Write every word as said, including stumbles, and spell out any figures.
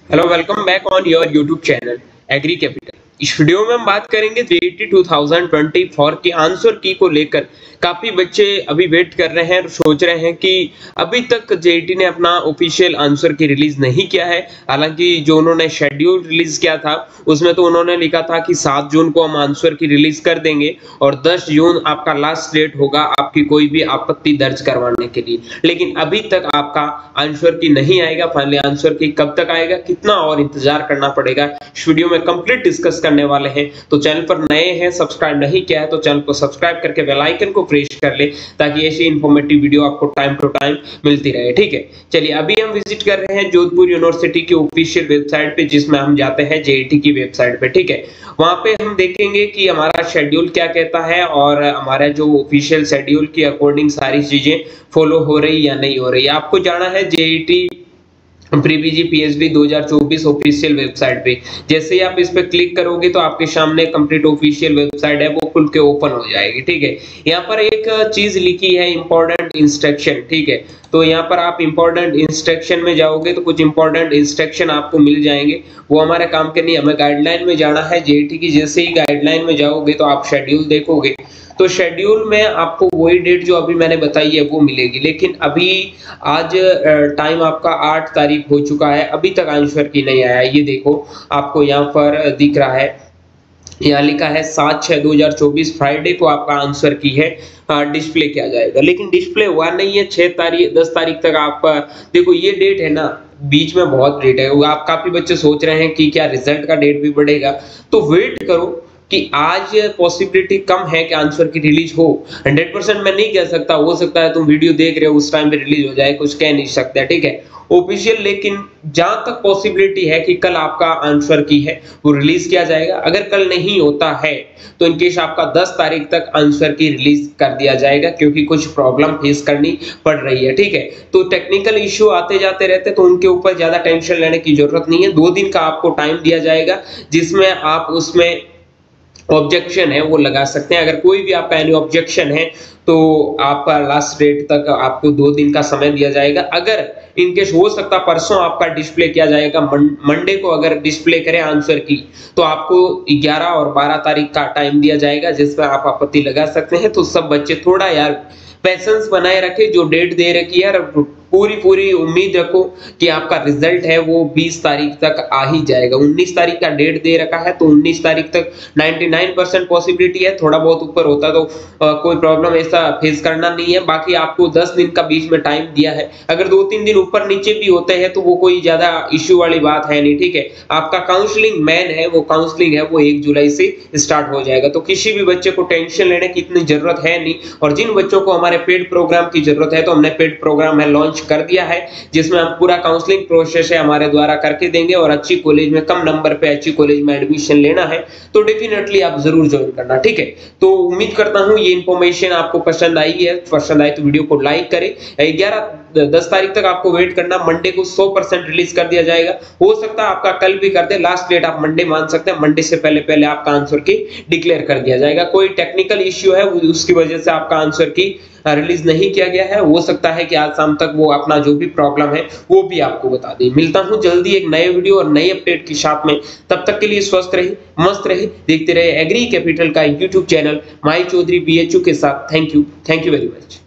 Hello, welcome back on your YouTube channel agri capital. इस video में हम बात करेंगे जेईटी दो हज़ार चौबीस की आंसर की को लेकर। काफी बच्चे अभी वेट कर रहे हैं और सोच रहे हैं कि अभी तक जेईटी ने अपना ऑफिशियल आंसर की रिलीज नहीं किया है। हालांकि जो उन्होंने शेड्यूल रिलीज किया था उसमें तो उन्होंने लिखा था कि सात जून को हम आंसर की रिलीज कर देंगे और दस जून आपका लास्ट डेट होगा आपकी कोई भी आपत्ति दर्ज करवाने के लिए। लेकिन अभी तक आपका आंसर की नहीं आएगा। फाइनली आंसर की कब तक आएगा, कितना और इंतजार करना पड़ेगा, इस वीडियो में कंप्लीट डिस्कस करने वाले हैं। तो चैनल पर नए हैं, सब्सक्राइब नहीं किया है तो चैनल को सब्सक्राइब करके बेल आइकन को प्रेस कर ले ताकि ऐसी इंफॉर्मेटिव वीडियो आपको टाइम टू टाइम मिलती रहे। ठीक है, चलिए अभी हम विजिट कर रहे हैं जोधपुर यूनिवर्सिटी की ऑफिशियल वेबसाइट पे, जिसमें हम जाते हैं जेईटी की वेबसाइट पे। ठीक है, वहां पे हम देखेंगे कि हमारा शेड्यूल क्या कहता है और हमारा जो ऑफिशियल शेड्यूल के अकॉर्डिंग सारी चीजें फॉलो हो रही या नहीं हो रही। आपको जाना है जेईटी प्रीपीजी पीएचडी दो हज़ार चौबीस ऑफिशियल वेबसाइट पे। जैसे ही आप इस पे क्लिक करोगे तो आपके सामने कंप्लीट ऑफिशियल वेबसाइट है वो खुल के ओपन हो जाएगी। ठीक है, यहाँ पर एक चीज लिखी है इंपॉर्टेंट इंस्ट्रक्शन। ठीक है, तो यहाँ पर आप इंपॉर्टेंट इंस्ट्रक्शन में जाओगे तो कुछ इंपॉर्टेंट इंस्ट्रक्शन आपको मिल जाएंगे। वो हमारे काम के नहीं, हमें गाइडलाइन में जाना है जेईटी की। जैसे ही गाइडलाइन में जाओगे तो आप शेड्यूल देखोगे तो शेड्यूल में आपको वही डेट जो अभी मैंने बताई है वो मिलेगी। लेकिन अभी आज टाइम आपका आठ तारीख हो चुका है, अभी तक आंसर की नहीं आया। ये देखो आपको यहाँ पर दिख रहा है, यहाँ लिखा है सात छह दो हजार चौबीस फ्राइडे को आपका आंसर की है डिस्प्ले किया जाएगा। लेकिन डिस्प्ले हुआ नहीं है। छह तारीख दस तारीख तक आप देखो, ये डेट है ना, बीच में बहुत डेट है। आप काफी बच्चे सोच रहे हैं कि क्या रिजल्ट का डेट भी बढ़ेगा, तो वेट करो कि आज पॉसिबिलिटी कम है कि आंसर की रिलीज हो। हंड्रेड परसेंट मैं नहीं कह सकता, हो सकता है तुम वीडियो देख रहे हो उस टाइम पे रिलीज हो जाए, कुछ कह नहीं सकते। ठीक है, ऑफिशियल लेकिन जहां तक पॉसिबिलिटी है कि कल आपका आंसर की है वो रिलीज किया जाएगा। अगर कल नहीं होता है तो इनकेस आपका दस तारीख तक आंसर की रिलीज कर दिया जाएगा, क्योंकि कुछ प्रॉब्लम फेस करनी पड़ रही है। ठीक है, तो टेक्निकल इश्यू आते जाते रहते तो उनके ऊपर ज्यादा टेंशन लेने की जरूरत नहीं है। दो दिन का आपको टाइम दिया जाएगा जिसमें आप उसमें ऑब्जेक्शन है वो लगा सकते हैं। अगर कोई भी आपका एनी ऑब्जेक्शन है तो आपका लास्ट डेट तक आपको दो दिन का समय दिया जाएगा। अगर इनकेस हो सकता परसों आपका डिस्प्ले किया जाएगा, मंडे को अगर डिस्प्ले करें आंसर की तो आपको ग्यारह और बारह तारीख का टाइम दिया जाएगा जिसमें आप आपत्ति लगा सकते हैं। तो सब बच्चे थोड़ा यार पेशेंस बनाए रखे, जो डेट दे रखी है पूरी पूरी उम्मीद रखो कि आपका रिजल्ट है वो बीस तारीख तक आ ही जाएगा। उन्नीस तारीख का डेट दे रखा है तो उन्नीस तारीख तक निन्यानवे परसेंट पॉसिबिलिटी है। थोड़ा बहुत ऊपर होता तो आ, कोई प्रॉब्लम ऐसा फेस करना नहीं है। बाकी आपको दस दिन का बीच में टाइम दिया है, अगर दो तीन दिन ऊपर नीचे भी होते हैं तो वो कोई ज्यादा इश्यू वाली बात है नहीं। ठीक है, आपका काउंसलिंग मेन है, वो काउंसलिंग है वो एक जुलाई से स्टार्ट हो जाएगा। तो किसी भी बच्चे को टेंशन लेने की इतनी जरूरत है नहीं। और जिन बच्चों को हमारे पेड प्रोग्राम की जरूरत है तो हमने पेड प्रोग्राम है लॉन्च कर दिया है, जिसमें हम पूरा काउंसलिंग प्रोसेस है हमारे द्वारा करके देंगे। और अच्छी कॉलेज में कम नंबर पे अच्छी कॉलेज में एडमिशन लेना है तो डेफिनेटली आप जरूर ज्वाइन करना। ठीक है, तो उम्मीद करता हूं ये इंफॉर्मेशन आपको पसंद आई है। पसंद आई तो वीडियो को लाइक करें। ग्यारह दस तारीख तक आपको वेट करना, मंडे को सौ परसेंट रिलीज कर दिया जाएगा। हो सकता है आपका कल भी कर दे, लास्ट डेट आप मंडे मान सकते हैं। मंडे से पहले पहले आपका आंसर की डिक्लेयर कर दिया जाएगा। कोई टेक्निकल इश्यू है उसकी वजह से आपका आंसर की रिलीज नहीं किया गया है, हो सकता है कि आज शाम तक वो अपना जो भी प्रॉब्लम है वो भी आपको बता दे। मिलता हूं जल्दी एक नए वीडियो और नए अपडेट के साथ में, तब तक के लिए स्वस्थ रहिए, मस्त रहिए, देखते रहे एग्री कैपिटल का यूट्यूब चैनल माई चौधरी बीएचयू के साथ। Thank you, thank you very much.